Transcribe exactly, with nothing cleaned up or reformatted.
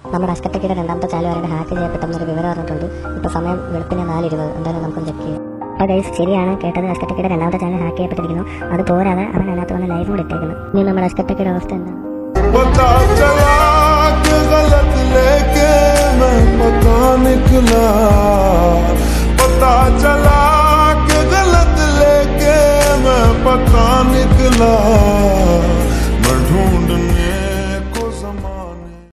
നമ്മുടെ അസ്കറ്റക്കിയുടെ രണ്ടാമത്തെ ചാനൽ വരെ ഹാക്ക് ചെയ്യപ്പെട്ടെന്നൊരു വിവരം അറിഞ്ഞിട്ടുണ്ട്. ഇപ്പോൾ സമയം വെളുപ്പിന് നാലിരുപത്. എന്തായാലും നമുക്ക് ചെക്ക് ചെയ്യാം. അപ്പോൾ ഗൈസ്, ശരിയാണ് കേട്ടത്. അസ്കറ്റക്കിയുടെ രണ്ടാമത്തെ ചാനൽ ഹാക്ക് ചെയ്യപ്പെട്ടിരിക്കുന്നു. അത് പോരാതെ അവൻ അതിനകത്ത് വന്ന് ലൈവ് കൂടെ ഇട്ടേക്കുന്നു. ഇനി നമ്മുടെ അസ്കറ്റക്കിയുടെ അവസ്ഥ എന്താണ്?